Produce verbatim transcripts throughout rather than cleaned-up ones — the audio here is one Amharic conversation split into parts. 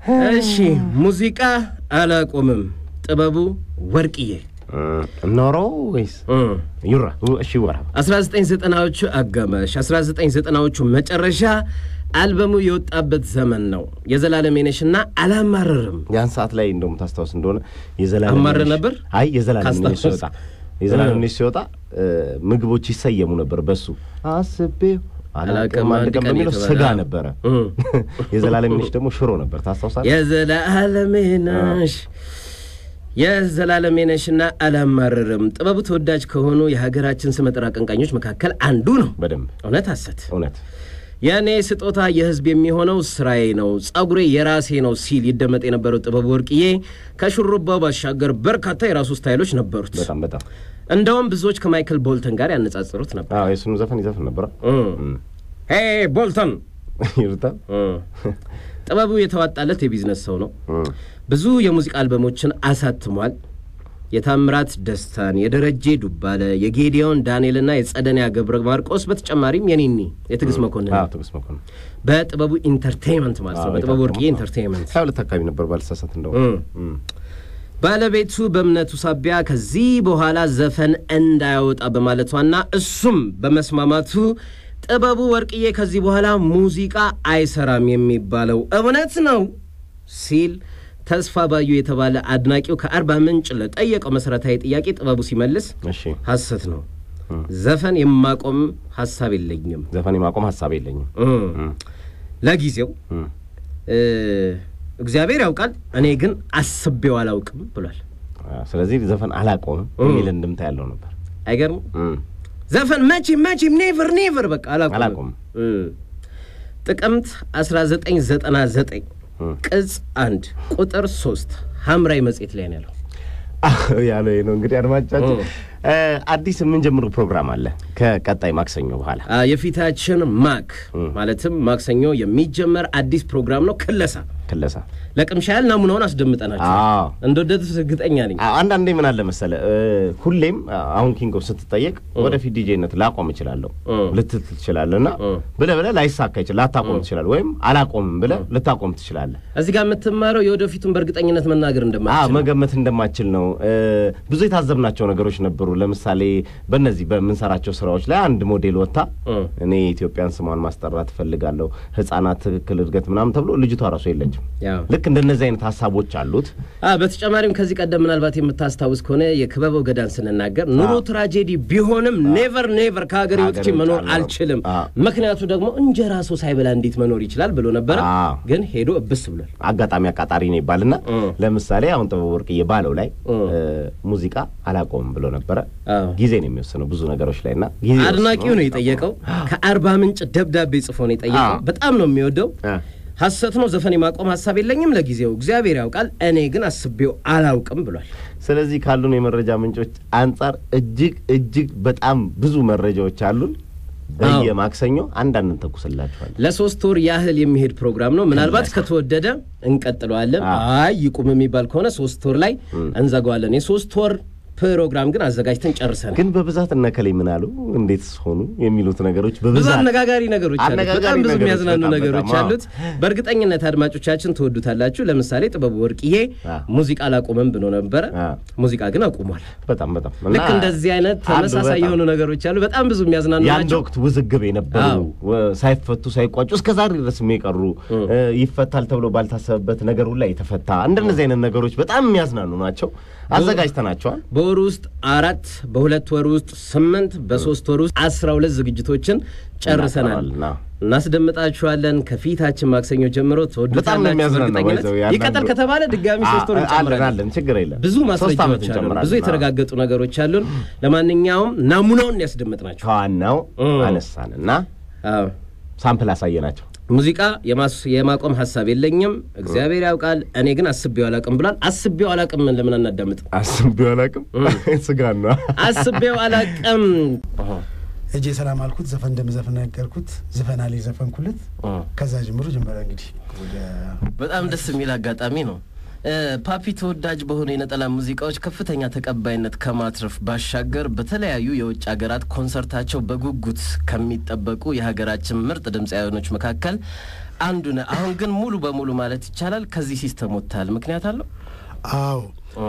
እሺ ሙዚቃ አላቆምም ጥበቡ ወርቅዬ ኖሮ ወይስ ይራ እሺ ወራ አስራ ዘጠኝ ዘጠናዎቹ አጋማሽ አስራ ዘጠኝ ዘጠናዎቹ መጨረሻ አልበሙ የወጣበት ዘመን ነው የዘላለም የነሽና አላማረርም ያን ሰዓት ላይ እንደውም ታስታውስ እንደሆነ የዘላለም አማረ ነበር አይ የዘላለም የነሽ ሲወጣ የዘላለም የነሽ ሲወጣ ምግቦች ይሰየሙ ነበር በሱ አስቤው አላቀም አንድ ቀን በሚለው ስጋ ነበር የዘላለም የነሽ ደግሞ ሽሮ ነበር ታስታውሳለህ የዘላለም የነሽ የዘላለም የነሽና አላማረርም ጥበቡ ተወዳጅ ከሆኑ የሀገራችን ስመጥር አቀንቃኞች መካከል አንዱ ነው በደም እውነት አሰት እውነት ያኔ ስጦታ የህዝብ የሚሆነው ስራዬ ነው ጸጉሬ የራሴ ነው ሲል ይደመጥ የነበረው ጥበቡ ወርቅዬ ከሹሩባው ባሻገር በርካታ የራሱ ስታይሎች ነበሩት በጣም በጣም እንደውም ብዙዎች ከማይክል ቦልተን ጋር ያነጻጽሩት ነበር አዎ እሱም ዘፈን ይዘፈን ነበር ሄ ቦልተን ይርታ ጥበቡ የተዋጣለት የቢዝነስ ሰው ነው ብዙ የሙዚቃ አልበሞችን አሳትሟል የታምራት ደስታን የደረጀ ዱባለ የጌዲዮን ዳንኤልና የጸደኒያ ገብረ ማርቆስ በተጨማሪም የኔኒ የትግስ መኮንን አዎ ትግስ መኮንን በጥበቡ ኢንተርቴይንመንት ማለት ነው በጥበቡ ወርቅዬ ኢንተርቴይንመንት ታውለ ተካቢ ነበር ባልሳሳት እንደው ባለቤቱ በእምነቱ ሳቢያ ከዚህ በኋላ ዘፈን እንዳያወጣ በማለቷና እሱም በመስማማቱ ጥበቡ ወርቅዬ ከዚህ በኋላ ሙዚቃ አይሰራም የሚባለው እውነት ነው ሲል ተስፋ ባዩ የተባለ አድናቂው ከአርባ ምንጭ ለጠየቀው መሰረታዊ ጥያቄ ጥበቡ ሲመልስ እሺ ሐሰት ነው ዘፈን የማቆም ሐሳብ የለኝም ዘፈን የማቆም ሐሳብ የለኝም ለጊዜው እግዚአብሔር ያውቃል እኔ ግን አስቤው አላውቅም ብሏል ስለዚህ ዘፈን አላቆም የሚል እንደምታ ያለው ነበር አይገርም ዘፈን መቼ መቼ ኔቨር ኔቨር በቃ አላቆም አላቆም ጥቅምት አስራ ዘጠኝ ዘጠና ዘጠኝ ቅጽ አንድ ቁጥር ሶስት ሐምራይ መጽሔት ላይ ነው ያለው ያለው ነው እንግዲህ አድማጫችን አዲስ ምን ጀምሩ ፕሮግራም አለ ከቀጣይ ማክሰኞ በኋላ የፊታችን ማክ ማለትም ማክሰኞ የሚጀመር አዲስ ፕሮግራም ነው ክለሳ ክለሳ ለቅምሻል ናሙናውን አስደምጠናችሁ እንደወደዱት እርግጠኛ ነኝ አንድ አንዴ ምን አለ መሰለ ሁሌም አሁን ኪንጎ ስትጠየቅ ወደፊት ዲጄነት ላቆም ይችላልው ልትት ትችላለና ብለ ብለ ላይሳካ ይችላል ላታቆም ትችላል ወይም አላቆም ብለ ልታቆም ትችላለህ እዚህ ጋር የምትማረው የወደፊቱን በእርግጠኝነት መናገር እንደማትችል አዎ መገመት እንደማትችል ነው ብዙ የታዘብናቸው ነገሮች ነበሩ ለምሳሌ በእነዚህ በመንሰራቸው ስራዎች ላይ አንድ ሞዴል ወጣ እኔ ኢትዮጵያን ስሟን ማስጠራት ፈልጋለሁ ህፃናት ትክክል እድገት ምናምን ተብሎ ልጅቷ ራሱ የለችም ልክ እንደነዚህ አይነት ሐሳቦች አሉት አ በተጨማሪም ከዚህ ቀደም ምናልባት የምታስታውስ ከሆነ የክበበው ገዳን ስንናገር ኑሮ ትራጀዲ ቢሆንም ኔቨር ኔቨር ከሀገር ወጥቼ መኖር አልችልም ምክንያቱ ደግሞ እንጀራ ሰው ሳይበላ እንዴት መኖር ይችላል ብሎ ነበር ግን ሄዶ እብስ ብሏል አጋጣሚ አቃጣሪ ነው ይባልና ለምሳሌ አሁን ጥበቡ ወርቅዬ ባለው ላይ ሙዚቃ አላቆም ብሎ ነበር ጊዜ ነው የሚወስነው ብዙ ነገሮች ላይና አድናቂው ነው የጠየቀው ከአርባ ምንጭ ደብዳቤ ጽፎ ነው የጠየቀው በጣም ነው የሚወደው ሐሰት ነው ዘፈን የማቆም ሐሳብ የለኝም ለጊዜው እግዚአብሔር ያውቃል እኔ ግን አስቤው አላውቅም ብሏል ስለዚህ ካሉን የመረጃ ምንጮች አንፃር እጅግ እጅግ በጣም ብዙ መረጃዎች አሉን በየማክሰኞ አንዳንድ ተኩስላችኋል ለሶስት ወር ያህል የሚሄድ ፕሮግራም ነው ምናልባት ከተወደደ እንቀጥለዋለን አይ ይቁም የሚባል ከሆነ ሶስት ወር ላይ እንዘጋዋለን የሶስት ወር ፕሮግራም ግን አዘጋጅተን ጨርሰናል ግን በብዛት እነከለ ምናሉ እንዴት ሆኑ የሚሉት ነገሮች በብዛት አነጋጋሪ ነገሮች አሉ በጣም ብዙ የሚያዝናኑ ነገሮች አሉት በእርግጠኝነት አድማጮቻችን ተወዱታላችሁ ለምሳሌ ጥበቡ ወርቅዬ ሙዚቃ አላቆመም ብሎ ነበር ሙዚቃ ግን አቁሟል በጣም በጣም ልክ እንደዚህ አይነት ተመሳሳይ የሆኑ ነገሮች አሉ በጣም ብዙ የሚያዝናኑ ናቸው ያን ወቅት ውዝግብ የነበሩ ሳይፈቱ ሳይቋጩ እስከዛሬ ድረስ የሚቀሩ ይፈታል ተብሎ ባልታሰበበት ነገር ሁሉ የተፈታ እንደነዚህ አይነት ነገሮች በጣም የሚያዝናኑ ናቸው አዘጋጅተናቸዋል በወር ውስጥ አራት በሁለት ወር ውስጥ ስምንት በሶስት ወር ውስጥ አስራ ሁለት ዝግጅቶችን ጨርሰናል እናስደምጣችኋለን ከፊታችን ማክሰኞ ጀምሮ ተወዱታላችሁ ይቀጥል ከተባለ ድጋሚ ሶስት ወር እንጨምራለን ችግር የለም ብዙ ማስረጃዎች አሉ ብዙ የተረጋገጡ ነገሮች አሉን ለማንኛውም ናሙናውን ያስደምጥናችሁ ዋናው አነሳንና አዎ ሳምፕል አሳየናቸው ሙዚቃ የማቆም ሐሳብ የለኝም እግዚአብሔር ያውቃል እኔ ግን አስቤው አላቅም ብሏል አስቤው አላቅም ለምን እናዳምጥ አስቤው አላቅም ስጋና አስቤው አላቅም እጄ ሰላም አልኩት ዘፈን እንደምዘፈን ነገርኩት ዘፈናሊ ዘፈንኩለት ከዛ ጀምሮ ጀመረ እንግዲህ በጣም ደስ የሚል አጋጣሚ ነው ፓፒ ተወዳጅ በሆነ የነጠላ ሙዚቃዎች ከፍተኛ ተቀባይነት ከማትረፍ ባሻገር በተለያዩ የውጭ ሀገራት ኮንሰርታቸው በጉጉት ከሚጠበቁ የሀገራችን ምርጥ ድምጻውያኖች መካከል አንዱ ነው አሁን ግን ሙሉ በሙሉ ማለት ይቻላል ከዚህ ሲስተም ወጣል ምክንያት አለው አዎ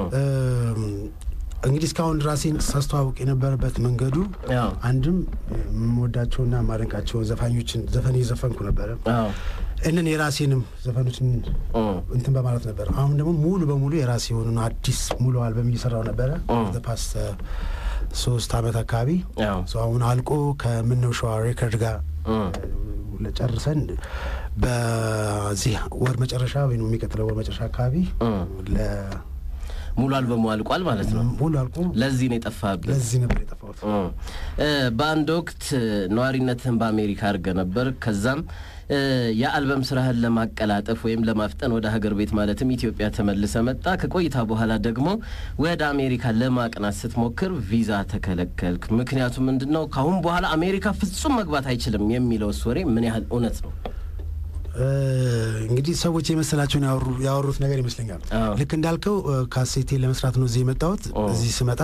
እንግዲህ እስካሁን ራሴን ሳስተዋውቅ የነበረበት መንገዱ አንድም ሞዳቸውና ማረንቃቸው ዘፋኞችን ዘፈን ይዘፈንኩ ነበር አዎ እነን የራሴንም ዘፈኖችን እንትን በማለት ነበር አሁን ደግሞ ሙሉ በሙሉ የራሴ ሆኖ አዲስ ሙሉ አልበም እየሰራው ነበር the past ሶስት አመት አካባቢ ሶ አሁን አልቆ ከምነው ሸዋ ሬከርድ ጋር ለጨርሰን በዚህ ወር መጨረሻ ወይ ነው የሚቀጥለው ወር መጨረሻ አካባቢ ለ ሙሉ አልበሙ አልቋል ማለት ነው ሙሉ አልቆ ለዚህ ነው የጠፋበት ለዚህ ነበር የጠፋው እ በአንድ ወቅት ነዋሪነትን በአሜሪካ አርገ ነበር ከዛም የአልበም ስራህን ለማቀላጠፍ ወይም ለማፍጠን ወደ ሀገር ቤት ማለትም ኢትዮጵያ ተመልሰ መጣ ከቆይታ በኋላ ደግሞ ወደ አሜሪካ ለማቅናት ስትሞክር ቪዛ ተከለከልክ ምክንያቱም ምንድነው ካሁን በኋላ አሜሪካ ፍጹም መግባት አይችልም የሚለው ወሬ ምን ያህል እውነት ነው እንግዲህ ሰዎች የመሰላቸውን ያወሩ ያወሩት ነገር ይመስለኛል ልክ እንዳልከው ካሴቴ ለመስራት ነው እዚህ መጣሁት እዚህ ስመጣ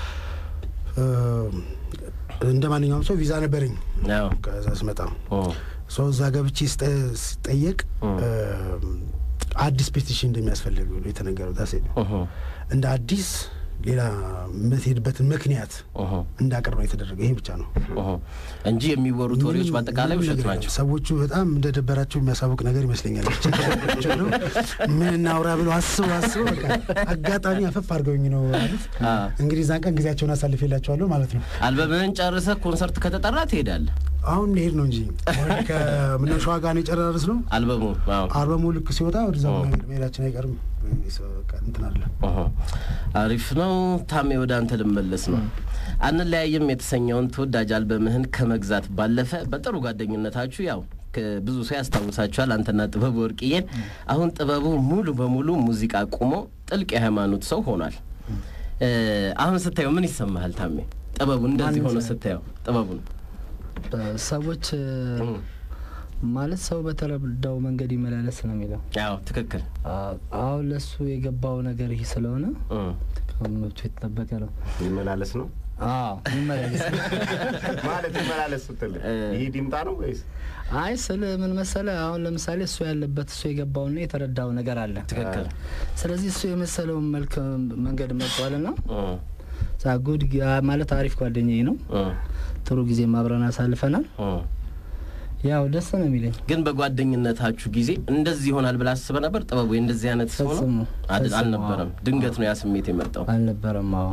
እንደማንኛውም ሰው ቪዛ ነበርኝ አዎ ከዛ ስመጣ ሶ እዛ ገብቼ ስጠየቅ አዲስ ፔቲሽን እንደሚያስፈልግ ነው የተነገረው ዳሴ እንደ አዲስ ሌላ ምትሄድበት ምክንያት እንዳቀርበው የተደረገ ይሄ ብቻ ነው እንጂ የሚወሩት ወሬዎች በአጠቃላይ ውሸት ናቸው ሰዎቹ በጣም እንደደበራቸው የሚያሳውቅ ነገር ይመስለኛል ምን እናውራ ብለው አስበው አስበው በቃ አጋጣሚ አፈፍ አድርገውኝ ነው ማለት እንግዲህ ዛን ቀን ጊዜያቸውን አሳልፌላቸዋለሁ ማለት ነው አልበምን ጨርሰ ኮንሰርት ከተጠራ ትሄዳለህ አሁን ልሄድ ነው እንጂ ከምነው ሸዋ ጋር ነው የጨረረስ ነው አልበሙ አዎ አልበሙ ልክ ሲወጣ ወደዛው መሄዳችን አይቀርም እንትን አለ አሪፍ ነው ታሜ ወደ አንተ ልመለስ ነው አንለያየም የተሰኘውን ተወዳጅ አልበምህን ከመግዛት ባለፈ በጥሩ ጓደኝነታችሁ ያው ብዙ ሰው ያስታውሳችኋል አንተና ጥበቡ ወርቅዬን አሁን ጥበቡ ሙሉ በሙሉ ሙዚቃ ቆሞ ጥልቅ የሃይማኖት ሰው ሆኗል አሁን ስታየው ምን ይሰማሃል ታሜ ጥበቡ እንደዚህ ሆኖ ስታየው ጥበቡ ሰዎች ማለት ሰው በተረዳው መንገድ ይመላለስ ነው የሚለው ያው ትክክል አው ለሱ የገባው ነገር ይሄ ስለሆነ ከመብቱ የተጠበቀ ነው ይመላለስ ነው አዎ ይመላለስ ማለት ይመላለስ ስትል ይሄ ዲምጣ ነው ወይስ አይ ስለ ምን መሰለ አሁን ለምሳሌ እሱ ያለበት እሱ የገባውና የተረዳው ነገር አለ ትክክል ስለዚህ እሱ የመሰለው መልክ መንገድ መጥቷልና ሳጉድ ማለት አሪፍ ጓደኛዬ ነው ጥሩ ጊዜ ማብረና ሳልፈናል ያው ደስ ነው የሚለኝ ግን በጓደኝነታችሁ ጊዜ እንደዚህ ይሆናል ብላ አስበ ነበር ጥበቡ እንደዚህ አይነት ሰው ነው አልነበረም ድንገት ነው ያ ስሜት የመጣው አልነበረም አዎ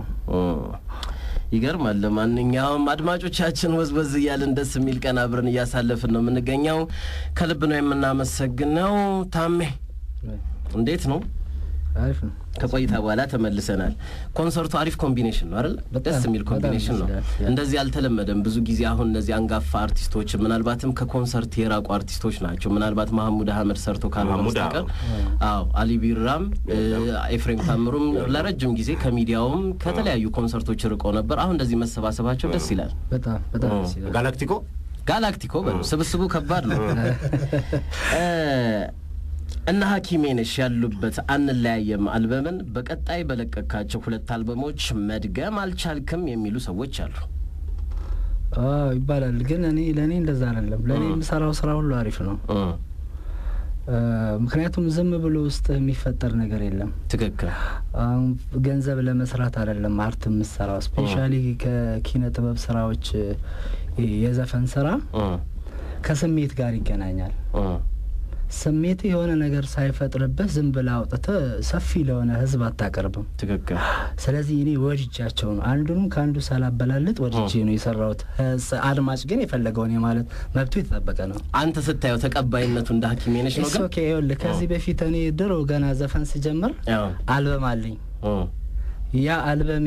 ይገርማል ለማንኛውም አድማጮቻችን ወዝወዝ ይያልን ደስ የሚል ቀን አብረን ያሳለፍን ነው የምንገኘው ከልብ ነው የምናመሰግነው ታሜ እንዴት ነው አሪፍ ነው ከቆይታ በኋላ ተመልሰናል ኮንሰርቱ አሪፍ ኮምቢኔሽን ነው አይደል ደስ የሚል ኮምቢኔሽን ነው እንደዚህ ያልተለመደም ብዙ ጊዜ አሁን እነዚህ አንጋፋ አርቲስቶች ምናልባትም ከኮንሰርት የራቁ አርቲስቶች ናቸው ምናልባት መሐሙድ አህመድ ሰርቶ ካልማስተቀር አዎ አሊ ቢራም ኤፍሬም ታምሩም ለረጅም ጊዜ ከሚዲያውም ከተለያዩ ኮንሰርቶች ርቆ ነበር አሁን እንደዚህ መሰባሰባቸው ደስ ይላል በጣም በጣም ደስ ይላል ጋላክቲኮ ጋላክቲኮ በስብስቡ ከባድ ነው እና ሐኪሜነሽ ያሉበት አንለያየም አልበምን በቀጣይ በለቀቃቸው ሁለት አልበሞች መድገም አልቻልክም የሚሉ ሰዎች አሉ አዎ ይባላል ግን እኔ ለኔ እንደዛ አይደለም ለኔ የምሰራው ስራ ሁሉ አሪፍ ነው ምክንያቱም ዝም ብሎ ውስጥ የሚፈጠር ነገር የለም ትክክል ገንዘብ ለመስራት አይደለም አርት መስራው ስፔሻሊ ከኪነ ጥበብ ስራዎች የዘፈን ስራ ከስሜት ጋር ይገናኛል ስሜት የሆነ ነገር ሳይፈጥርበት ዝም ብላ አውጥተ ሰፊ ለሆነ ህዝብ አታቀርብም ትክክል ስለዚህ እኔ ወድጃቸው ነው አንዱንም ካንዱ ሳላበላልጥ ወድጄ ነው የሰራውት አድማጭ ግን የፈለገውን ማለት መብቱ የተጠበቀ ነው አንተ ስታየው ተቀባይነቱ እንደ ሐኪሜነሽ ነው ግን ኦኬ ይኸውልህ ከዚህ በፊት እኔ ድሮ ገና ዘፈን ሲጀምር አልበም አለኝ ያ አልበሜ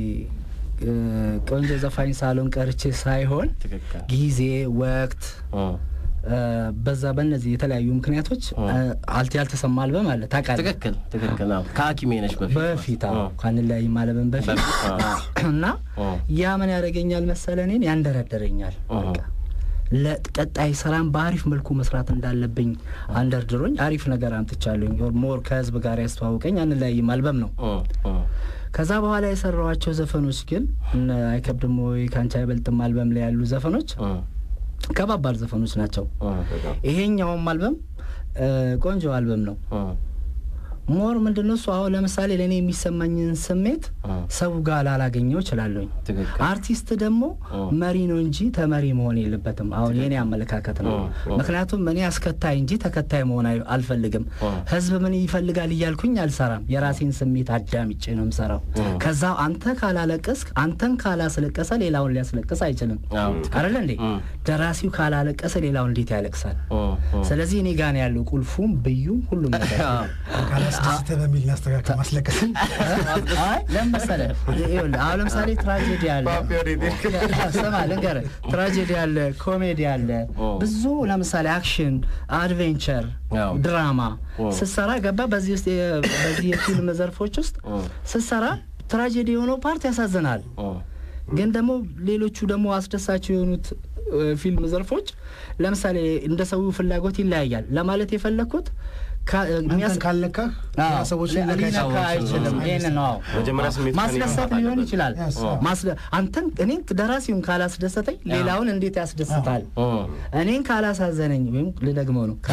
ቆንጆ ዘፋኝ ሳሎን ቀርቼ ሳይሆን ጊዜ ወቅት በዛ በእነዚህ የተለያዩ ምክንያቶች አልቲ ያልተሰማ አልበም አለ ታውቃለህ ትክክል ትክክል ነው ከሐኪሜነሽ በፊት በፊት አዎ ካንለያይ ማለበን በፊት እና ያ ምን ያደርገኛል መሰለኔን ያንደረደረኛል በቃ ለቀጣይ ሰላም በአሪፍ መልኩ መስራት እንዳለብኝ አንደርድሮኝ አሪፍ ነገር አምጥቻለሁኝ ሞር ከህዝብ ጋር ያስተዋውቀኝ አንለያይ አልበም ነው ከዛ በኋላ የሰራዋቸው ዘፈኖች ግን አይከብድም ወይ ካንቻ አይበልጥም አልበም ላይ ያሉ ዘፈኖች ከባባል ዘፈኖች ናቸው ይሄኛው አልበም ቆንጆ አልበም ነው ሞር ምንድነው እሱ አሁን ለምሳሌ ለኔ የሚሰማኝን ስሜት ሰው ጋር ላላገኘው ይችላልኝ አርቲስት ደግሞ መሪ ነው እንጂ ተመሪ መሆን የለበትም አሁን የኔ አመለካከት ነው ምክንያቱም እኔ አስከታይ እንጂ ተከታይ መሆን አልፈልግም ህዝብ ምን ይፈልጋል ይያልኩኝ አልሰራም የራሴን ስሜት አዳምጬ ነው የምሰራው ከዛ አንተ ካላለቀስክ አንተን ካላስለቀሰ ሌላውን ሊያስለቅስ አይችልም አይደል እንዴ ደራሲው ካላለቀሰ ሌላውን እንዴት ያለቅሳል ስለዚህ እኔ ጋር ነው ያለው ቁልፉም ብዩም ሁሉም ነገር አስተበሚል ያስተካክል ማስለቀስን አይ ለምሳሌ ይኸውልህ አሁን ለምሳሌ ትራጀዲ አለ ሰማ ልንገር ትራጀዲ አለ ኮሜዲ አለ ብዙ ለምሳሌ አክሽን አድቬንቸር ድራማ ስሰራ ገባ በዚህ ውስጥ በዚህ የፊልም ዘርፎች ውስጥ ስሰራ ትራጀዲ የሆነው ፓርት ያሳዝናል ግን ደግሞ ሌሎቹ ደግሞ አስደሳች የሆኑት ፊልም ዘርፎች ለምሳሌ እንደ ሰው ፍላጎት ይለያያል ለማለት የፈለኩት ሚያስ ካልነካ ሰዎች ለካ አይችልም ይሄን ነው መጀመሪያ ስሜት ማስደሰት ሊሆን ይችላል ማስለ አንተን እኔን ደራሲውን ካላስደሰተኝ ሌላውን እንዴት ያስደስታል እኔን ካላሳዘነኝ ወይም ልደግመው ነው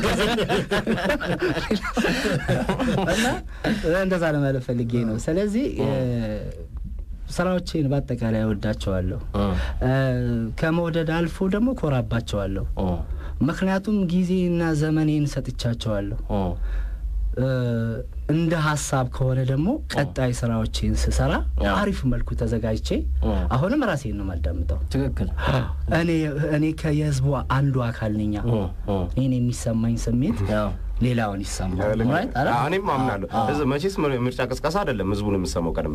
እና እንደዛ ለማለት ፈልጌ ነው ስለዚህ ስራዎቼን በአጠቃላይ ወዳቸዋለሁ ከመውደድ አልፎ ደግሞ ኮራባቸዋለሁ ምክንያቱም ጊዜና ዘመኔን ሰጥቻቸዋለሁ እንደ ሐሳብ ከሆነ ደግሞ ቀጣይ ስራዎችን ስሰራ አሪፍ መልኩ ተዘጋጅቼ አሁንም ራሴን ነው ማዳምጠው ትክክል እኔ እኔ ከየህዝቡ አንዱ አካል ነኝ እኔ የሚሰማኝ ስሜት ሌላውን ይሰማል ማለት አረ እኔም አምናለሁ እዚህ መቼስ ምርጫ ቅስቀሳ አይደለም ህዝቡን የምሰማው ቀደም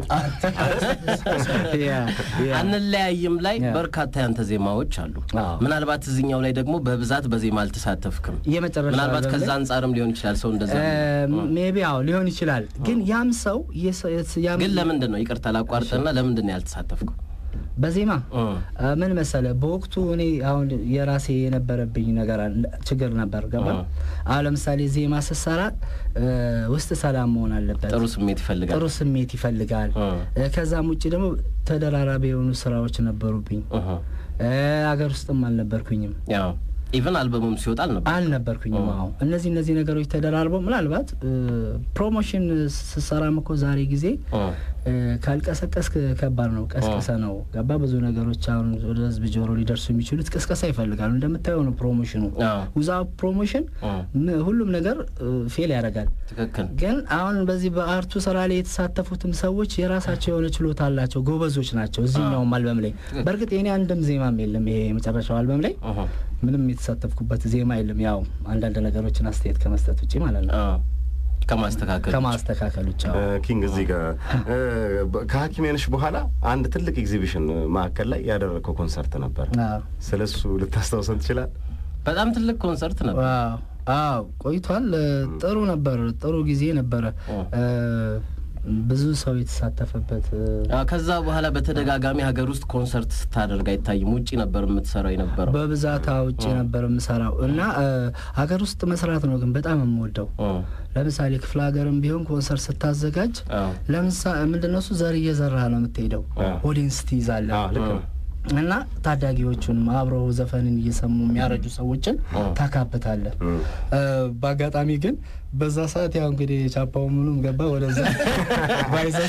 ያ አንለያይም ላይ በርካታ ያንተ ዜማዎች አሉ ምናልባት እዚህኛው ላይ ደግሞ በብዛት በዜማ አልተሳተፍክም ምናልባት ከዛ አንፃርም ሊሆን ይችላል ሰው እንደዛ ሜቢ አው ሊሆን ይችላል ግን ያም ሰው ያም ግን ለምንድን ነው ይቅርታ ላቋርጥና ለምንድን ነው ያልተሳተፍከው በዜማ ምን መሰለ በወቅቱ እኔ አሁን የራሴ የነበረብኝ ነገር ችግር ነበር ገባ አሁን ለምሳሌ ዜማ ስሰራ ውስጥ ሰላም መሆን አለበት ጥሩ ስሜት ይፈልጋል ጥሩ ስሜት ይፈልጋል ከዛም ውጪ ደግሞ ተደራራቢ የሆኑ ስራዎች ነበሩብኝ አገር ውስጥም አልነበርኩኝም ያው ኢቭን አልበሙም ሲወጣል ነበር አልነበርኩኝም አዎ እነዚህ እነዚህ ነገሮች ተደራርበው ምናልባት ፕሮሞሽን ስሰራም እኮ ዛሬ ጊዜ ካልቀሰቀስክ ከባድ ነው ቀስቀሰ ነው ገባ ብዙ ነገሮች አሁን ወደ ህዝብ ጆሮ ሊደርሱ የሚችሉት ቀስቀሳ ይፈልጋሉ እንደምታየው ነው ፕሮሞሽኑ ውዛ ፕሮሞሽን ሁሉም ነገር ፌል ያደርጋል ትክክል ግን አሁን በዚህ በአርቱ ስራ ላይ የተሳተፉትም ሰዎች የራሳቸው የሆነ ችሎታ አላቸው ጎበዞች ናቸው እዚህኛው አልበም ላይ በርግጥ የኔ አንድም ዜማም የለም ይሄ መጨረሻው አልበም ላይ ምንም የተሳተፍኩበት ዜማ የለም ያው አንዳንድ ነገሮችን አስተያየት ከመስጠት ውጪ ማለት ነው ከማስተካከል ከማስተካከል ውጪ ኪንግ እዚህ ጋር ከሐኪሜነሽ በኋላ አንድ ትልቅ ኤግዚቢሽን ማዕከል ላይ ያደረከው ኮንሰርት ነበር ስለሱ ልታስታውሰን ትችላል በጣም ትልቅ ኮንሰርት ነበር አዎ ቆይቷል ጥሩ ነበር ጥሩ ጊዜ ነበር ብዙ ሰው የተሳተፈበት ከዛ በኋላ በተደጋጋሚ ሀገር ውስጥ ኮንሰርት ስታደርግ አይታይም ውጪ ነበር የምትሰራው የነበረው በብዛት ውጪ ነበር የምሰራው እና ሀገር ውስጥ መስራት ነው ግን በጣም የምወደው ለምሳሌ ክፍለ ሀገርም ቢሆን ኮንሰርት ስታዘጋጅ ለምሳሌ ምንድነው እሱ ዘር እየዘራ ነው የምትሄደው ኦዲየንስ ትይዛለህ ልክ ነው እና ታዳጊዎቹን አብረው ዘፈንን እየሰሙ የሚያረጁ ሰዎችን ታካብታለህ በአጋጣሚ ግን በዛ ሰዓት ያው እንግዲህ ቻፓው ምኑም ገባ ወደዛ ባይዘስ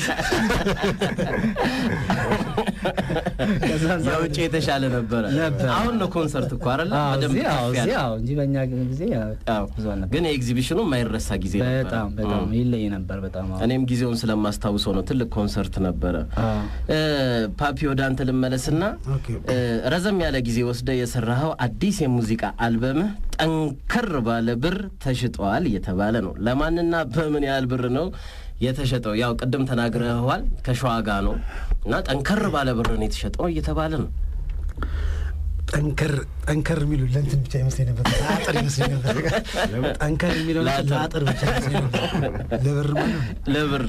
ያው እጪ የተሻለ ነበር አሁን ነው ኮንሰርት እኮ አይደል በደንብ ያው እንጂ በእኛ ጊዜ ያው ብዙ ነበር ግን ኤግዚቢሽኑ ማይረሳ ጊዜ ነበር በጣም በጣም ይለይ ነበር በጣም እኔም ጊዜውን ስለማስታውሰው ነው ትልቅ ኮንሰርት ነበር ፓፒ ወደ አንተ ልመለስና ረዘም ያለ ጊዜ ወስደ የሰራኸው አዲስ የሙዚቃ አልበም ጠንከር ባለ ብር ተሽጧል እየተባለ ነው ለማንና በምን ያህል ብር ነው የተሸጠው ያው ቀደም ተናግረዋል ከሸዋጋ ነው እና ጠንከር ባለ ብር ነው የተሸጠው እየተባለ ነው ጠንከር ጠንከር የሚሉ ለእንትን ብቻ ይመስለኝ ነበር አጥር ይመስለኝ ነበር ጠንከር የሚለው ለአጥር ብቻ ይመስለኝ ነበር ለብር ማለት ለብር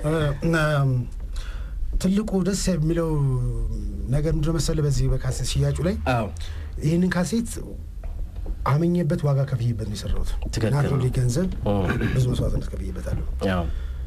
ትልቁ ደስ የሚለው ነገር ምንድነው መሰለ በዚህ በካሴት ሽያጩ ላይ አዎ ይሄንን ካሴት አመኘበት ዋጋ ከፍዬበት ነው የሰራሁት ናቶሊ ገንዘብ ብዙ መስዋዕትነት ከፍዬበታለሁ አዎ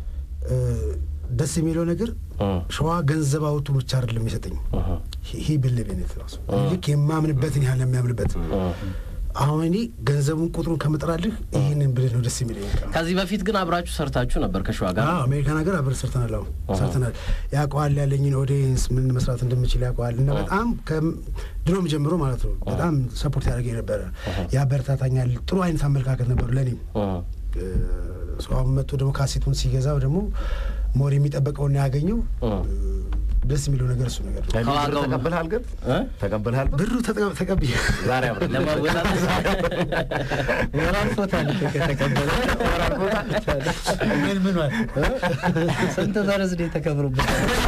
ደስ የሚለው ነገር ሸዋ ገንዘብ አውጡ ብቻ አይደለም የሰጠኝ ይሄ በለበነት ነው ልክ የማምንበትን ያህል የሚያምንበት አሁን እኔ ገንዘቡን ቁጥሩን ከመጥራልህ ይሄንን ብለህ ነው ደስ የሚለኝ። ከዚህ በፊት ግን አብራችሁ ሰርታችሁ ነበር ከሸዋ ጋር? አዎ አሜሪካን ሀገር አብረን ሰርተናል። አዎ ሰርተናል። ያውቀዋል ያለኝን ኦዲየንስ ምን መስራት እንደምችል ያውቀዋል እና በጣም ከድሮም ጀምሮ ማለት ነው በጣም ሰፖርት ያደርገኝ ነበር፣ ያበረታታኛል። ጥሩ አይነት አመለካከት ነበር ለኔም። ሰው መጥቶ ደግሞ ካሴቱን ሲገዛው ደግሞ ሞር የሚጠበቀውን ያገኘው ደስ የሚለው ነገር እሱ ነገር ነው። ከዋጋው ተቀበልሃል ግን ተቀበልሃል? ብሩ ተቀበል ዛሬ አብረን ለማወጣት ወራል ፎታል ተቀበለ ወራል ፎታል ምን ምን ማለት ስንት ዘርዝ ደ ተከብሩበት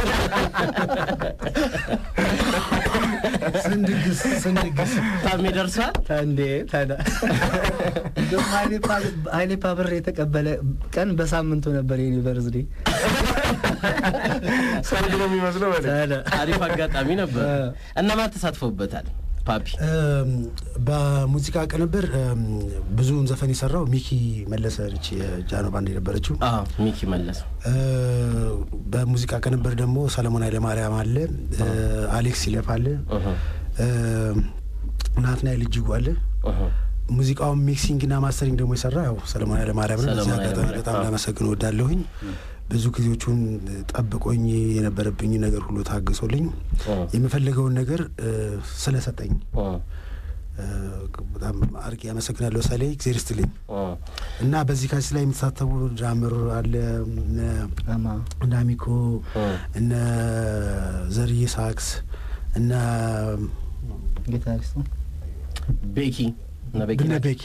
ስንድግስ ስንድግስ ታም ይደርሳል ታንዴ ታዳ ዶማሊ ሃይሌ ፓብር የተቀበለ ቀን በሳምንቱ ነበር ዩኒቨርሲቲ ሰርግ ነው የሚመስለው ማለት አሪፍ አጋጣሚ ነበር። እና ማን ተሳትፎበታል? ፓፒ በሙዚቃ ቅንብር ብዙውን ዘፈን የሰራው ሚኪ መለሰ ልጅ የጃኖ ባንድ የነበረችው። አዎ ሚኪ መለሰ። በሙዚቃ ቅንብር ደግሞ ሰለሞን ኃይለ ማርያም አለ፣ አሌክስ ይለፍ አለ፣ ናትናኤል እጅጉ አለ። ሙዚቃውን ሚክሲንግ እና ማስተሪንግ ደግሞ የሰራ ያው ሰለሞን ኃይለ ማርያም ነው። እዚህ አጋጣሚ በጣም ላመሰግነው እወዳለሁኝ። ብዙ ጊዜዎቹን ጠብቆኝ የነበረብኝ ነገር ሁሉ ታግሶልኝ የምፈልገውን ነገር ስለሰጠኝ በጣም አርቄ ያመሰግናለሁ። ሳሌ እግዚአብሔር ይስጥልኝ። እና በዚህ ካስ ላይ የምትሳተፉ ድራመር አለ አማ እና ሚኮ እና ዘርዬ ሳክስ እና ጊታሪስቱ ቤኪ እና ቤኪ እና ቤኪ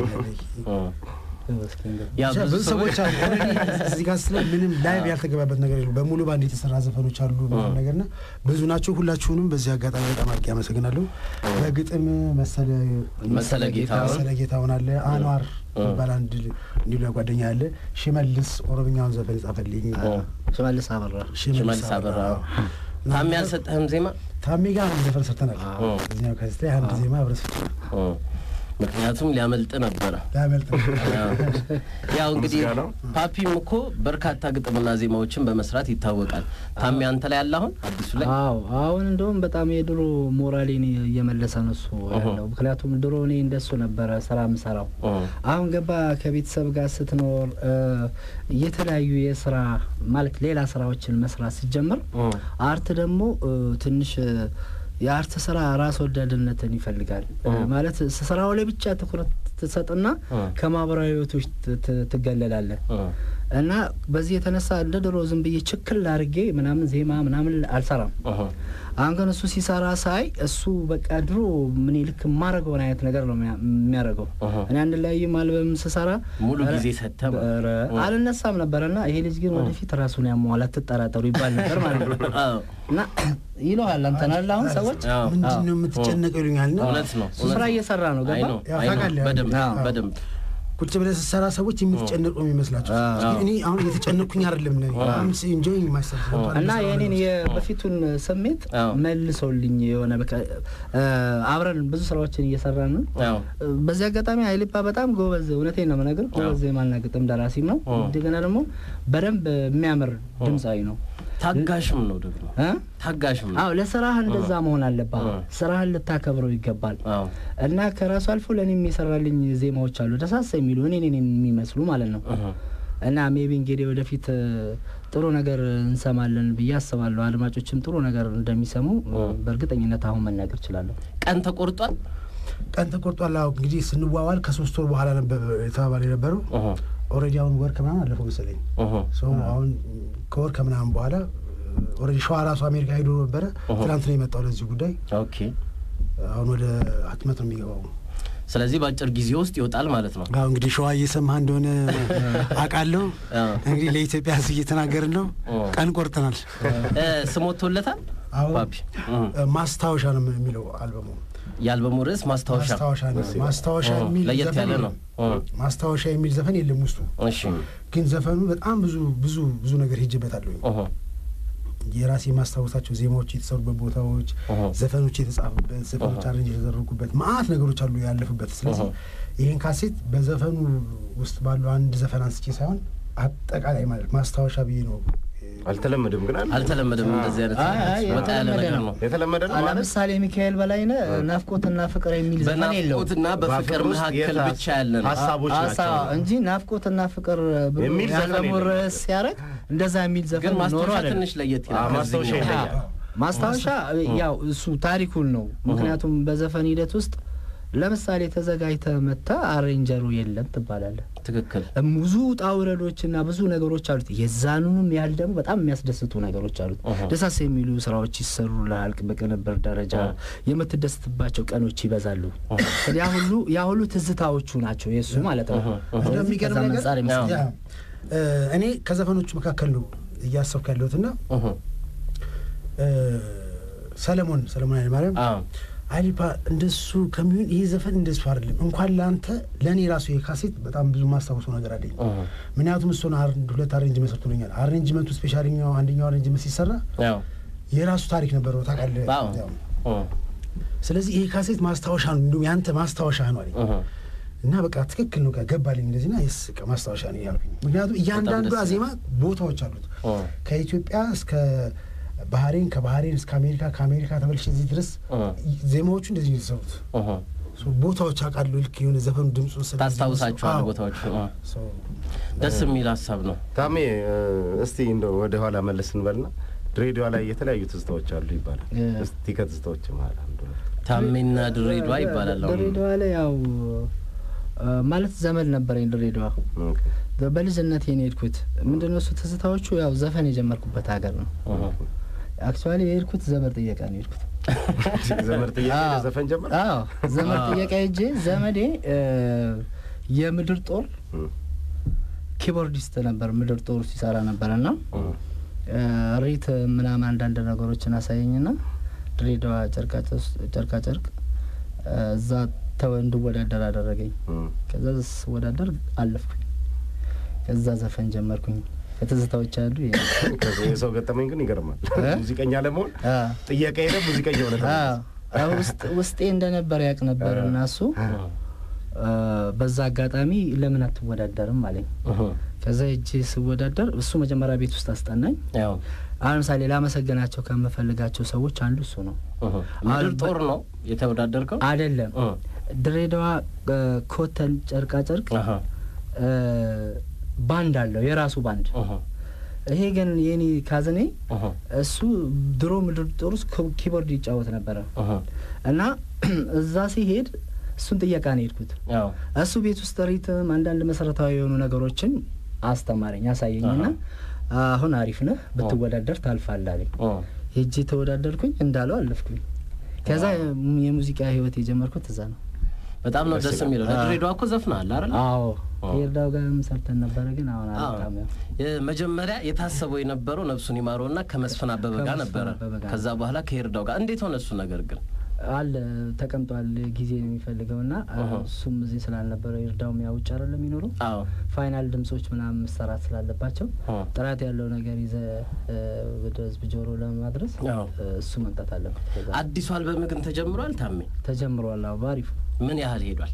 ያ ብዙ ሰዎች አሉ እዚህ ጋር ስለ ምንም ላይቭ ያልተገባበት ነገር የለም። በሙሉ ባንድ የተሰራ ዘፈኖች አሉ ምናምን ነገርና ብዙ ናቸው። ሁላችሁንም በዚህ አጋጣሚ በጣም አርቄ ያመሰግናለሁ። በግጥም መሰለ መሰለ ጌታው መሰለ ጌታውን አለ፣ አንዋር ባላንድ እንዲሉ ጓደኛ አለ፣ ሽመልስ ኦሮምኛውን ዘፈን ጻፈልኝ፣ ሽመልስ አበራ ሽመልስ አበራ። ታሚ ያልሰጠህም ዜማ ታሚ ጋር ዘፈን ሰርተናል። እኛው ከዚህ ላይ አንድ ዜማ አብረን ሰርተናል። ምክንያቱም ሊያመልጥ ነበር ሊያመልጥ ያው እንግዲህ ፓፒም እኮ በርካታ ግጥምና ዜማዎችን በመስራት ይታወቃል። ታሚ አንተ ላይ ያለ አሁን አዲሱ ላይ? አዎ አሁን እንደውም በጣም የድሮ ሞራሌን እየመለሰ ነው እሱ ያለው። ምክንያቱም ድሮ እኔ እንደሱ ነበር ስራ ምሰራው። አሁን ገባ ከቤተሰብ ጋር ስትኖር የተለያዩ የስራ ማለት ሌላ ስራዎችን መስራት ሲጀምር አርት ደግሞ ትንሽ የአርት ስራ ራስ ወዳድነትን ይፈልጋል። ማለት ስራው ላይ ብቻ ትኩረት ትሰጥና ከማህበራዊ ህይወቶች ትገለላለህ። እና በዚህ የተነሳ እንደ ድሮ ዝም ብዬ ችክል አድርጌ ምናምን ዜማ ምናምን አልሰራም። አሁን ግን እሱ ሲሰራ ሳይ እሱ በቃ ድሮ ምን ልክ ማረገውን አይነት ነገር ነው የሚያረገው። እኔ አንድ ላይ ማልበም ስሰራ ሙሉ ጊዜ ሰተም አልነሳም ነበርና ይሄ ልጅ ግን ወደፊት ራሱን ያሟላ ተጠራጠሩ ይባል ነበር ማለት ነው። እና ይሏል አንተና አሁን ሰዎች ምንድነው የምትጨነቀው ይሉኛል። እውነት ነው። ስራ እየሰራ ነው ገባ በደም በደም ቁጭ ብለህ ስትሰራ ሰዎች የሚጨነቁ የሚመስላቸው እኔ አሁን እየተጨነቅኩኝ አይደለም ነኝ አም ሲ ኢንጆይንግ ማይሰልፍ እና የኔን የበፊቱን ስሜት መልሶልኝ የሆነ በቃ አብረን ብዙ ስራዎችን እየሰራን ነው። በዚህ አጋጣሚ አይሊፓ በጣም ጎበዝ እውነቴን ነው የምነግርህ ጎበዝ የማልና ግጥም ደራሲም ነው። እንደገና ደግሞ በደንብ የሚያምር ድምጻዊ ነው። ታጋሽም ነው ደግሞ እ ታጋሽም ነው። አዎ ለስራህ እንደዛ መሆን አለበት። ስራህን ልታከብረው ይገባል። አዎ እና ከራሱ አልፎ ለኔም ይሰራልኝ ዜማዎች አሉ ደሳስ የሚሉ እኔ እኔን የሚመስሉ ማለት ነው። እና ሜቢ እንግዲህ ወደፊት ጥሩ ነገር እንሰማለን ብዬ አስባለሁ። አድማጮችም ጥሩ ነገር እንደሚሰሙ በእርግጠኝነት አሁን መናገር እችላለሁ። ቀን ተቆርጧል ቀን ተቆርጧል። አዎ እንግዲህ ስንዋዋል ከሶስት ወር በኋላ ነበር የተባለ የነበረው። ኦሬዲ አሁን ወር ከምናምን አለፈው መሰለኝ። ሶ አሁን ከወር ከምናምን በኋላ ኦሬዲ ሸዋ ራሱ አሜሪካ ሄዶ ነበር። ትናንት ነው የመጣው ለዚህ ጉዳይ። ኦኬ አሁን ወደ ህትመት ነው የሚገባው። ስለዚህ በአጭር ጊዜ ውስጥ ይወጣል ማለት ነው። አዎ እንግዲህ ሸዋ እየሰማህ እንደሆነ አውቃለሁ። እንግዲህ ለኢትዮጵያ ህዝብ እየተናገርን ነው። ቀን ቆርጠናል። ስም ወጥቶለታል። ፓፒ ማስታወሻ ነው የሚለው አልበሙ። የአልበሙ ርዕስ ማስታወሻ ማስታወሻ ነው። ማስታወሻ የሚል ለየት ያለ ነው። ማስታወሻ የሚል ዘፈን የለም ውስጡ። እሺ ግን ዘፈኑ በጣም ብዙ ብዙ ብዙ ነገር ሄጄበታለሁ። የራሴ ማስታወሳቸው ዜማዎች የተሰሩበት ቦታዎች፣ ዘፈኖች የተጻፉበት፣ ዘፈኖች አሬንጅ የተደረጉበት ማአት ነገሮች አሉ ያለፉበት። ስለዚህ ይሄን ካሴት በዘፈኑ ውስጥ ባሉ አንድ ዘፈን አንስቼ ሳይሆን አጠቃላይ ማለት ማስታወሻ ብዬ ነው አልተለመደም ግን አልተለመደም እንደዚህ አይነት ወጣ ያለ ነገር ነው የተለመደ ነው ማለት ለምሳሌ ሚካኤል በላይነህ ናፍቆትና ፍቅር የሚል ዘፈን የለውም ናፍቆትና በፍቅር መካከል ብቻ ያለ ሐሳቦች ናቸው እንጂ ናፍቆትና ፍቅር የሚል ዘፈን ርዕስ ሲያደርግ እንደዛ የሚል ዘፈን ኖሮ አይደለም ትንሽ ለየት ይላል ማስታወሻ ይለያል ማስታወሻ ያው እሱ ታሪኩን ነው ምክንያቱም በዘፈን ሂደት ውስጥ ለምሳሌ ተዘጋጅተ መጣ አሬንጀሩ የለም ትባላለህ ትክክል ብዙ ጣውረዶችና ብዙ ነገሮች አሉት የዛኑንም ያህል ደግሞ በጣም የሚያስደስቱ ነገሮች አሉት ደሳስ የሚሉ ስራዎች ይሰሩልሃል በቅንብር ደረጃ የምትደስትባቸው ቀኖች ይበዛሉ ያ ሁሉ ያ ሁሉ ትዝታዎቹ ናቸው የሱ ማለት ነው እንደሚገርም ነገር እኔ ከዘፈኖቹ መካከል ነው እያሰብኩ ያለሁትና ሰለሞን ሰለሞን አይደል ማርያም አይልፓ እንደሱ ከሚሆን ይሄ ዘፈን እንደሱ አይደለም እንኳን ላንተ ለኔ ራሱ የካሴት በጣም ብዙ ማስታወሰው ነገር አለኝ ምክንያቱም እሱ ነው አንድ ሁለት አሬንጅመንት ሰርቶልኛል አሬንጅመንቱ ስፔሻሊኛው አንደኛው አሬንጅመንት ሲሰራ ያው የራሱ ታሪክ ነበረው ታውቃለህ ያው ስለዚህ ይሄ ካሴት ማስታወሻ ነው እንደው ያንተ ማስታወሻ ነው አይደል እና በቃ ትክክል ነው ገባልኝ እንደዚህና የስቀ ማስታወሻ ነው ያልኩኝ ምክንያቱም እያንዳንዱ አዜማ ቦታዎች አሉት ከኢትዮጵያ እስከ ባህሬን ከባህሬን እስከ አሜሪካ ከአሜሪካ ተመልሼ እዚህ ድረስ ዜማዎቹ እንደዚህ ይሰሩት ሶ ቦታዎች አቃሉ ልክ የሆነ ዘፈኑ ድምጹን ታስታውሳቸዋለህ ቦታዎች ደስ የሚል ሐሳብ ነው ታሜ እስቲ እንደው ወደ ኋላ መለስ እንበልና ድሬዳዋ ላይ የተለያዩ ትዝታዎች አሉ ይባላል እስቲ ከትዝታዎች ማለት አንዱ ታሜና ድሬዳዋ ይባላል ድሬዳዋ ላይ ያው ማለት ዘመድ ነበረኝ ድሬዳዋ በልጅነቴ ነው የሄድኩት ምንድነው እሱ ትዝታዎቹ ያው ዘፈን የጀመርኩበት ሀገር ነው አክቹአሊ የሄድኩት ዘመድ ጥየቃ ነው የሄድኩት ዘመድ ጥየቃ ዘፈን ጀመር አዎ ዘመድ ጥየቃ ሄጄ ዘመዴ የምድር ጦር ኪቦርዲስት ነበር ምድር ጦር ሲሰራ ነበርና ሪት ምናምን አንዳንድ ነገሮችን አሳየኝና ድሬዳዋ ጨርቃ ጨርቃ ጨርቅ እዛ ተወንዱ ወዳደር አደረገኝ ከዛ ወዳደር አለፍኩኝ ከዛ ዘፈን ጀመርኩኝ ከተዘታዎች አሉ ከዛ የሰው ገጠመኝ ግን ይገርማል ሙዚቀኛ ለመሆን ጥያቄ ሄደ ሙዚቀኛ ሆነ አዎ ውስጥ ውስጤ እንደነበር ያቅ ነበርና እሱ በዛ አጋጣሚ ለምን አትወዳደርም አለኝ ከዛ እጄ ስወዳደር እሱ መጀመሪያ ቤት ውስጥ አስጠናኝ ያው አሁን ሳሌ ላመሰግናቸው ከመፈልጋቸው ሰዎች አንዱ እሱ ነው ምድር ጦር ነው የተወዳደርከው አይደለም ድሬዳዋ ኮተን ጨርቃ ጨርቅ ባንድ አለው የራሱ ባንድ ይሄ ግን የኔ ካዝኔ እሱ ድሮ ምድር ጦር ውስጥ ኪቦርድ ይጫወት ነበር እና እዛ ሲሄድ እሱን ጥያቄ ነው የሄድኩት ያው እሱ ቤት ውስጥ ሪትም አንዳንድ መሰረታዊ የሆኑ ነገሮችን አስተማረኝ አሳየኝና አሁን አሪፍ ነህ ብትወዳደር ታልፋለህ አለኝ ሄጄ ተወዳደርኩኝ እንዳለው አለፍኩኝ ከዛ የሙዚቃ ህይወት የጀመርኩት እዛ ነው በጣም ነው ደስ የሚለው ድሬዳዋ እኮ ዘፍናል አይደል አዎ ሄርዳው ጋርም ሰርተን ነበር ግን አሁን አልጣም መጀመሪያ የታሰበው የነበረው ነፍሱን ይማረውና ከመስፈን አበበ ጋር ነበር ከዛ በኋላ ከሄርዳው ጋር እንዴት ሆነ እሱ ነገር ግን አለ ተቀምጧል ጊዜ ነው የሚፈልገውና እሱም እዚህ ስላልነበረ ይርዳውም ያው ጫር ለሚኖረው አዎ ፋይናል ድምጾች ምናምን መሰራት ስላለባቸው ጥራት ያለው ነገር ይዘ ወደ ህዝብ ጆሮ ለማድረስ እሱ መምጣት አለበት አዲሱ አልበም ግን ተጀምሯል ታሜ ተጀምሯል አዎ ባሪፍ ምን ያህል ሄዷል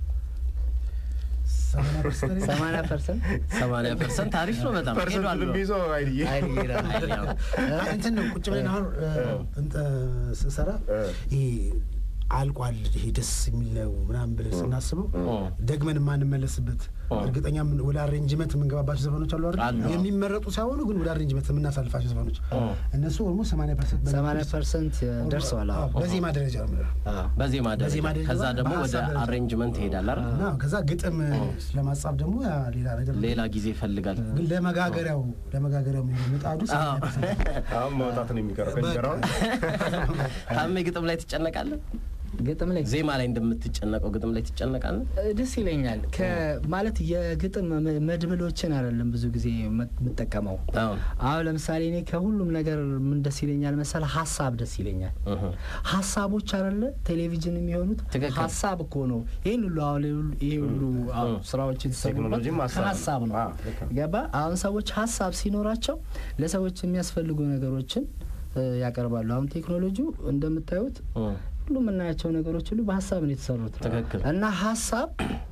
ሰማንያ ፐርሰንት ሰማንያ ፐርሰንት ታሪፍ ነው በጣም ሄዷል ቢዞ አይዲ አይዲ እንትን ነው ቁጭ ብለን አሁን እንተ ሰራ ይሄ አልቋል ይሄ ደስ የሚለው ምናምን ብለን ስናስበው ደግመን ማንመለስበት እርግጠኛ ወደ አሬንጅመንት መንገባባቸው ዘፈኖች አሉ አይደል የሚመረጡ ሳይሆኑ ግን ወደ አሬንጅመንት የምናሳልፋቸው ዘፈኖች እነሱ ኦልሞስት ሰማንያ ፐርሰንት ሰማንያ ፐርሰንት ደርሰዋል አዎ በዜማ ደረጃ ነው አዎ በዜማ ደረጃ ከዛ ደግሞ ወደ አሬንጅመንት ይሄዳል አይደል አዎ ከዛ ግጥም ለማጻፍ ደግሞ ሌላ ነገር ሌላ ጊዜ ይፈልጋል ግን ለመጋገሪያው ለመጋገሪያው ምጣዱ አዎ መውጣት ነው የሚቀረው ከጀራው ታሜ ግጥም ላይ ትጨነቃለህ ግጥም ላይ ዜማ ላይ እንደምትጨነቀው ግጥም ላይ ትጨነቃለህ ደስ ይለኛል ከማለት የግጥም መድብሎችን አይደለም ብዙ ጊዜ መጠቀመው አዎ ለምሳሌ እኔ ከሁሉም ነገር ምን ደስ ይለኛል መሰለ ሐሳብ ደስ ይለኛል ሐሳቦች አይደለ ቴሌቪዥን የሚሆኑት ሐሳብ እኮ ነው ይሄን ሁሉ አሁን ይሄ ሁሉ ስራዎች ቴክኖሎጂ ሐሳብ ነው ገባ አሁን ሰዎች ሐሳብ ሲኖራቸው ለሰዎች የሚያስፈልጉ ነገሮችን ያቀርባሉ አሁን ቴክኖሎጂው እንደምታዩት ሁሉ ምናያቸው ነገሮች ሁሉ በሐሳብ ነው የተሰሩት ትክክል እና ሐሳብ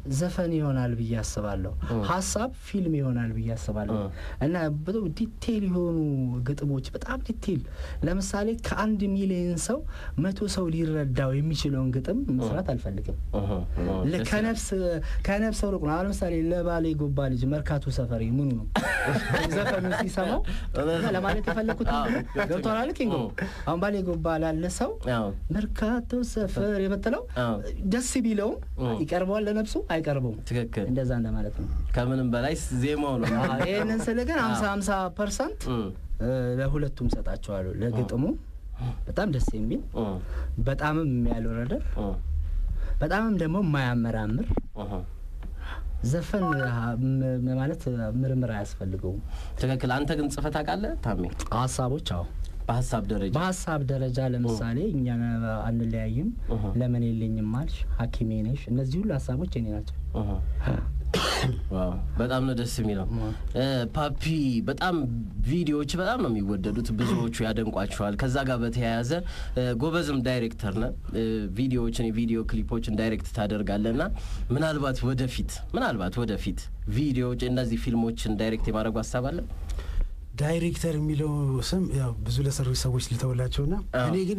ዘፈን ይሆናል ብዬ አስባለሁ ሐሳብ ፊልም ይሆናል ብዬ አስባለሁ እና በጣም ዲቴል የሆኑ ግጥሞች በጣም ዲቴል ለምሳሌ ከአንድ ሚሊዮን ሰው መቶ ሰው ሊረዳው የሚችለውን ግጥም መስራት አልፈልግም ለከነፍስ ከነፍስ ሩቅ ነው ለምሳሌ ለባሌ ጎባ ልጅ መርካቶ ሰፈሪ ምኑ ነው ዘፈኑ ሲሰማው ለማለት የፈለኩት ገብቷል ኪንጎ አሁን ባሌ ጎባ ላለ ሰው መርካቶ ሰፈር የመተለው ደስ ቢለው ይቀርባል ለነፍሱ አይቀርበውም ትክክል እንደዛ እንደማለት ነው ከምንም በላይ ዜማው ነው ይሄንን ስለገና ሃምሳ ሃምሳ ፐርሰንት ለሁለቱም ሰጣቸዋለሁ ለግጥሙ በጣም ደስ የሚል በጣምም የሚያልወረደ በጣምም ደግሞ የማያመራምር ዘፈን ማለት ምርምር አያስፈልገውም ትክክል አንተ ግን ጽፈት አቃለ ታሜ ሐሳቦች አዎ በሐሳብ ደረጃ በሐሳብ ደረጃ ለምሳሌ እኛ አንለያይም ለምን የለኝም ማልሽ ሐኪሜ ነሽ እነዚህ ሁሉ ሐሳቦች እኔ ናቸው ዋው በጣም ነው ደስ የሚለው ፓፒ በጣም ቪዲዮዎች በጣም ነው የሚወደዱት ብዙዎቹ ያደንቋቸዋል ከዛ ጋር በተያያዘ ጎበዝም ዳይሬክተር ነው ቪዲዮዎችን የቪዲዮ ክሊፖችን ዳይሬክት ታደርጋለና ምናልባት ወደፊት ምናልባት ወደፊት ቪዲዮዎች እንደዚህ ፊልሞችን ዳይሬክት የማድረግ ሐሳብ አለ ዳይሬክተር የሚለው ስም ያው ብዙ ለሰሩ ሰዎች ልተውላቸውና እኔ ግን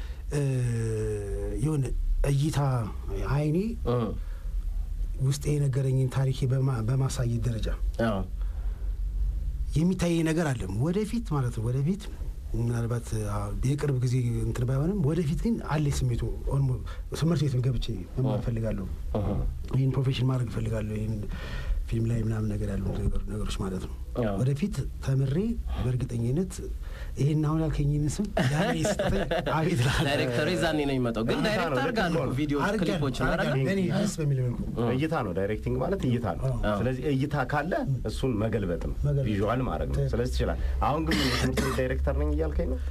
የሆነ እይታ አይኔ ውስጥ የነገረኝን ታሪክ በማሳየት ደረጃ አዎ የሚታይ ነገር አለ ወደፊት ማለት ነው ወደፊት ምናልባት የቅርብ ጊዜ እንትን ባይሆንም ወደፊት ግን አለ ስሜቱ ኦልሞስት ትምህርት ቤት ገብቼ መማር ፈልጋለሁ ይሄን ፕሮፌሽን ማድረግ ፈልጋለሁ ይሄን ፊልም ላይ ምናምን ነገር ያሉ ነገሮች ማለት ነው ወደፊት ተምሬ በእርግጠኝነት ይሄን አሁን ያልከኝን ስም ያኔ ስተይ አቤት ዳይሬክተር ይዛኔ ነው የሚመጣው ግን ዳይሬክተር ጋር ነው ቪዲዮ ክሊፖች አረጋ እኔ ደስ በሚለው እይታ ነው ዳይሬክቲንግ ማለት እይታ ነው ስለዚህ እይታ ካለ እሱን መገልበጥ ነው ቪዥዋል ማድረግ ነው ስለዚህ ይችላል አሁን ግን የትምህርት ዳይሬክተር ነኝ እያልከኝ ነው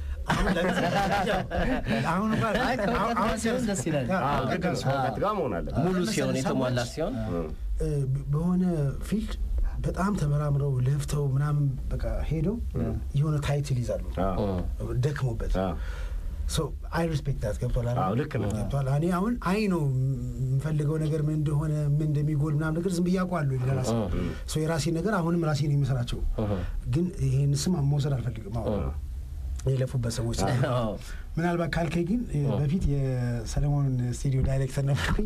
አሁን አሁን አሁን ሲሆን ደስ ይላል አዎ ግን ሰውነት ጋር መሆን አለ ሙሉ ሲሆን የተሟላ ሲሆን በሆነ ፊልድ በጣም ተመራምረው ለፍተው ምናምን በቃ ሄደው የሆነ ታይትል ይዛሉ ደክሞበት ሶ አይ ሪስፔክት ዳት ገብቷል አዎ ልክ ነው ገብቷል እኔ አሁን አይ ነው የምፈልገው ነገር ምን እንደሆነ ምን እንደሚጎል ምናምን ነገር ዝም ብያውቀዋለሁ ለራሴ ሶ የራሴ ነገር አሁንም ራሴ ነው የምሰራቸው ግን ይሄን ስም መውሰድ አልፈልግም አሁን የለፉበት ሰዎች ምናልባት ካልከኝ ግን በፊት የሰለሞን ስቱዲዮ ዳይሬክተር ነበርኩኝ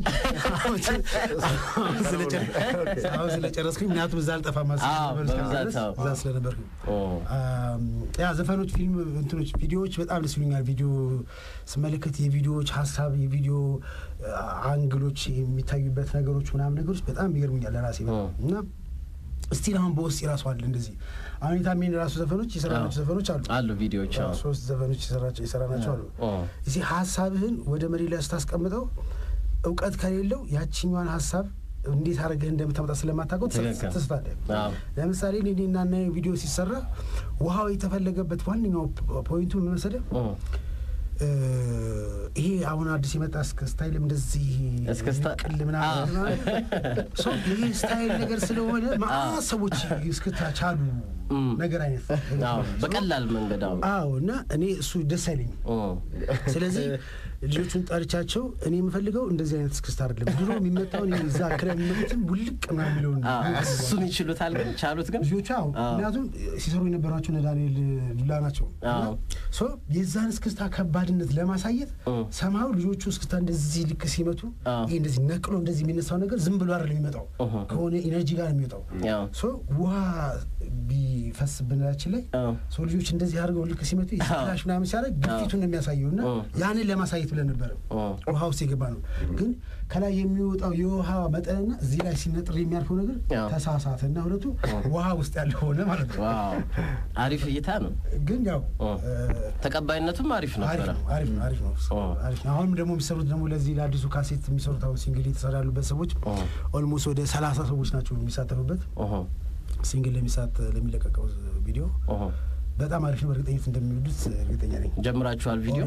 አሁን ስለጨረስኩኝ ምክንያቱም እዛ አልጠፋም እዛ ስለነበርኩኝ ያ ዘፈኖች ፊልም እንትኖች ቪዲዮዎች በጣም ደስ ይሉኛል ቪዲዮ ስመለከት የቪዲዮዎች ሀሳብ የቪዲዮ አንግሎች የሚታዩበት ነገሮች ምናምን ነገሮች በጣም ይገርሙኛል ለራሴ እና እስቲ አሁን በውስጥ ይራሱ አለ እንደዚህ አሁን የታሜን ራሱ ዘፈኖች ይሰራናቸው ዘፈኖች አሉ አሉ ቪዲዮዎች አሉ ሶስት ዘፈኖች ይሰራቸው ይሰራናቸው አሉ እዚህ ሐሳብህን ወደ መሬት ላይ ስታስቀምጠው ዕውቀት ከሌለው ያቺኛዋን ሐሳብ እንዴት አድርገህ እንደምታመጣ ስለማታውቀው ተስተስተህ ለምሳሌ እኔና እና ቪዲዮ ሲሰራ ውሃው የተፈለገበት ዋንኛው ፖይንቱ ምን መሰለህ ይሄ አሁን አዲስ የመጣ ስታይልም እንደዚህ ቅል ምናምን ሶ ይሄ ስታይል ነገር ስለሆነ ማሰቦች እስከታቻሉ ነገር አይነት አዎ በቀላል መንገድ አዎ አዎ እና እኔ እሱ ደስ አይለኝ ስለዚህ ልጆቹን ጠርቻቸው እኔ የምፈልገው እንደዚህ አይነት ስክስታ አይደለም ድሮ የሚመጣው እኔ እዛ ክረም ምንትን ቡልቅ ምናምን የሚለውን እሱን ይችሉታል ግን ቻሉት ግን ልጆቹ አዎ ምክንያቱም ሲሰሩ የነበራቸው ዳንኤል ሉላ ናቸው ሶ የዛን ስክስታ ከባድነት ለማሳየት ሰማው ልጆቹ እስክስታ እንደዚህ ልክ ሲመቱ ይሄ እንደዚህ ነቅሎ እንደዚህ የሚነሳው ነገር ዝም ብሎ አይደለም የሚመጣው ከሆነ ኢነርጂ ጋር ነው የሚመጣው ሶ ውሃ ቢፈስ ብናችን ላይ ሶ ልጆች እንደዚህ አድርገው ልክ ሲመቱ ይስላሽ ምናምን ሲያደርግ ግፊቱን ነው የሚያሳየውና ያንን ለማሳየት ብለን ነበር ውሃ ውስጥ የገባ ነው ግን ከላይ የሚወጣው የውሃ መጠንና እዚህ ላይ ሲነጥር የሚያርፈው ነገር ተሳሳተና ሁለቱ ውሃ ውስጥ ያለው ሆነ ማለት ነው ዋው አሪፍ እይታ ነው ግን ያው ተቀባይነቱም አሪፍ ነበር አሪፍ ነው አሪፍ ነው አሪፍ ነው አሁን ደግሞ የሚሰሩት ደግሞ ለዚህ ለአዲሱ ካሴት የሚሰሩት አሁን ሲንግል የተሰራሉበት ሰዎች ኦልሞስት ወደ ሰላሳ ሰዎች ናቸው የሚሳተፉበት ሲንግል ለሚሳት ለሚለቀቀው ቪዲዮ በጣም አሪፍ ነው እርግጠኝነት እንደሚወዱት እርግጠኛ ነኝ ጀምራችኋል ቪዲዮ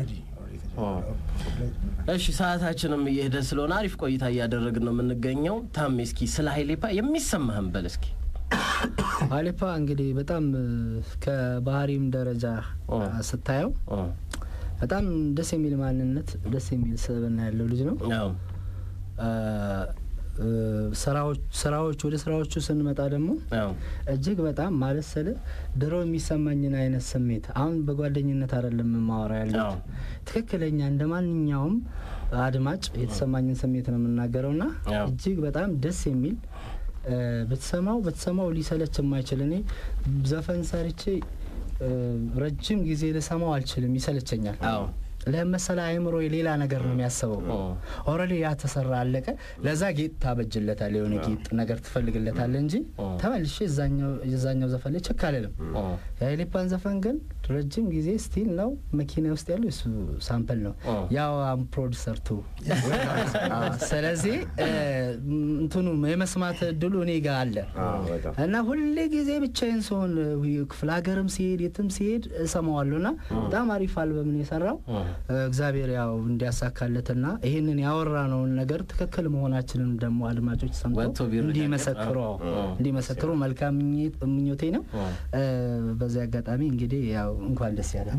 እሺ ሰዓታችንም እየሄደ ስለሆነ አሪፍ ቆይታ እያደረግን ነው የምንገኘው ታሜ እስኪ ስለ ሃይሌፓ የሚሰማህን በል እስኪ ሃይሌፓ እንግዲህ በጣም ከባህሪም ደረጃ ስታየው በጣም ደስ የሚል ማንነት ደስ የሚል ስብዕና ያለው ልጅ ነው አዎ ስራዎች ስራዎች ወደ ስራዎቹ ስንመጣ ደግሞ እጅግ በጣም ማለት ስለ ድሮ የሚሰማኝን አይነት ስሜት አሁን በጓደኝነት አይደለም ማወራ ያለው ትክክለኛ እንደማንኛውም አድማጭ የተሰማኝን ስሜት ነው የምናገረውና እጅግ በጣም ደስ የሚል በተሰማው በተሰማው ሊሰለች የማይችል እኔ ዘፈን ሰርቼ ረጅም ጊዜ ለሰማው አልችልም ይሰለቸኛል አዎ ለምሳሌ አይምሮ የሌላ ነገር ነው የሚያስበው ኦሬዲ ያ ተሰራ አለቀ ለዛ ጌጥ ታበጅለታል የሆነ ጌጥ ነገር ትፈልግለታል እንጂ ተመልሼ እዛኛው እዛኛው ዘፈን ላይ ቸካለለም የኢሊፓን ዘፈን ግን ረጅም ጊዜ ስቲል ነው መኪና ውስጥ ያለው እሱ ሳምፕል ነው ያው አም ፕሮዲዩሰር ቱ ስለዚህ እንትኑ የመስማት ድሉ እኔ ጋር አለ እና ሁሌ ጊዜ ብቻዬን ሰውን ክፍለ ሀገርም ሲሄድ የትም ሲሄድ እሰማዋለሁና በጣም አሪፍ አልበም ነው የሰራው እግዚአብሔር ያው እንዲያሳካለትና ይሄንን ያወራነው ነገር ትክክል መሆናችንን ደግሞ አድማጮች ሰምተው እንዲመሰክሩ እንዲመሰክሩ መልካም ምኞቴ ነው በዚህ አጋጣሚ እንግዲህ ያው እንኳን ደስ ያለ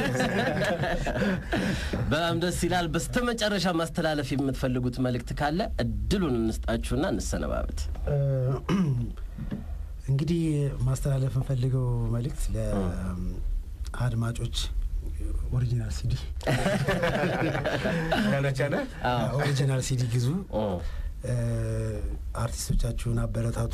በጣም ደስ ይላል በስተመጨረሻ ማስተላለፍ የምትፈልጉት መልእክት ካለ እድሉን እንስጣችሁና እንሰነባበት እንግዲህ ማስተላለፍ እንፈልገው መልእክት ለአድማጮች ኦሪጂናል ሲዲ ካለቻለ ኦሪጂናል ሲዲ ግዙ አርቲስቶቻችሁን አበረታቱ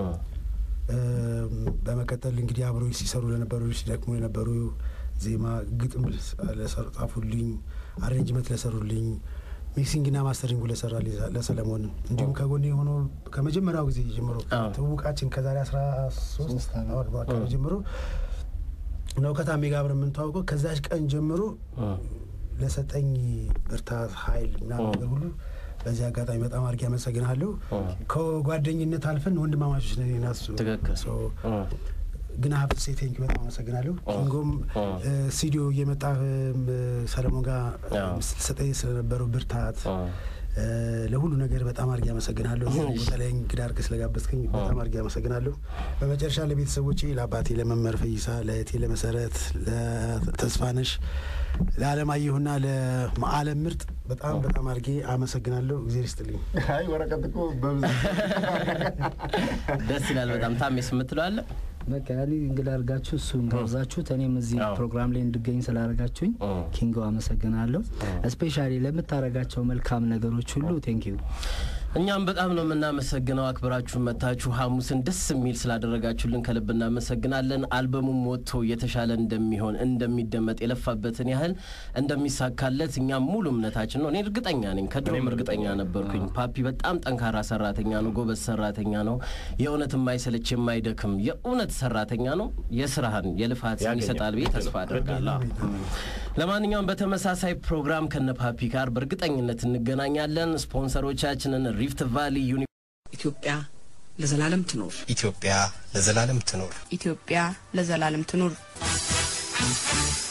በመከተል እንግዲህ አብረው ሲሰሩ ለነበሩ ሲደክሙ የነበሩ ዜማ ግጥም ለሰርጣፉልኝ አሬንጅመንት ለሰሩልኝ ሚክሲንግና ማስተሪንግ ለሰራሊ ለሰለሞን እንዲሁም ከጎኔ ሆኖ ከመጀመሪያው ጊዜ ጀምሮ ተውቃችን ከዛሬ አስራ ሶስት አመት በኋላ ጀምሮ ነው ከታሜ ጋር አብረን የምንተዋወቀው ከዛች ቀን ጀምሮ ለሰጠኝ ብርታት ኃይል እና ነገር ሁሉ በዚህ አጋጣሚ በጣም አርጌ አመሰግናለሁ ከጓደኝነት አልፈን ወንድማማቾች ነን እናሱ ሶ ግን ሀብት ሴቴንክ በጣም አመሰግናለሁ ኪንጎም ስቱዲዮ እየመጣ ሰለሞን ጋር ሰጠኝ ስለነበረው ብርታት ለሁሉ ነገር በጣም አርጌ አመሰግናለሁ በተለይ እንግዳር ስለጋበዝከኝ በጣም አርጌ አመሰግናለሁ በመጨረሻ ለቤተሰቦቼ ለአባቴ ለመመር ፈይሳ ለእቴ ለመሰረት ለተስፋነሽ ለዓለማየሁና ለማዓለም ምርጥ በጣም በጣም አርጌ አመሰግናለሁ እግዚአብሔር ይስጥልኝ አይ ወረቀትኩ በብዛት ደስ ይላል በጣም ታሜስ ምትሏል በቃ ያሊ እንግዳ አርጋችሁ እሱን ጋብዛችሁ እኔም እዚህ ፕሮግራም ላይ እንድገኝ ስላደረጋችሁኝ ኪንጎ አመሰግናለሁ ስፔሻሊ ለምታረጋቸው መልካም ነገሮች ሁሉ ቴንክ ዩ እኛም በጣም ነው እናመሰግነው አክብራችሁ መታችሁ ሐሙስን ደስ የሚል ስላደረጋችሁልን ከልብ እናመሰግናለን አልበሙም ወጥቶ የተሻለ እንደሚሆን እንደሚደመጥ የለፋበትን ያህል እንደሚሳካለት እኛም ሙሉ እምነታችን ነው እኔ እርግጠኛ ነኝ ከድሮም እርግጠኛ ነበርኩኝ ፓፒ በጣም ጠንካራ ሰራተኛ ነው ጎበዝ ሰራተኛ ነው የእውነት የማይሰለች የማይደክም የእውነት ሰራተኛ ነው የስራህን የልፋት ይሰጣል ብዬ ተስፋ አደርጋለሁ ለማንኛውም በተመሳሳይ ፕሮግራም ከነፓፒ ጋር በእርግጠኝነት እንገናኛለን ስፖንሰሮቻችንን ሪፍት ቫሊ ዩኒ ኢትዮጵያ ለዘላለም ትኖር ኢትዮጵያ ለዘላለም ትኖር ኢትዮጵያ ለዘላለም ትኖር